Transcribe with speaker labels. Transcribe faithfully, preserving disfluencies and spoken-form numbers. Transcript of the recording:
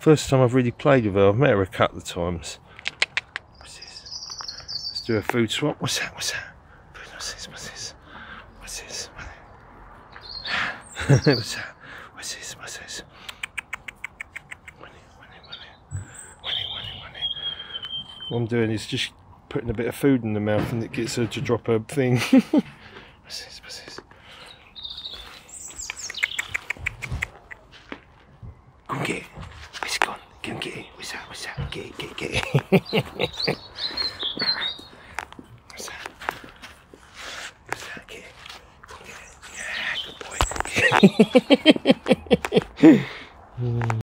Speaker 1: First time I've really played with her. I've met her a couple of times. What's this? Let's do a food swap. What's that? What's that? What's this? What's this? What's this? What's that? What's this? What's this? What I'm doing is just putting a bit of food in the mouth and it gets her to drop her thing. What's this? What's this? Go and get it. Where's it gone? Go and get it. What's that? What's that? Get it, get it, get it. What's that? What's that? Get it. Go and get it. Yeah, good boy.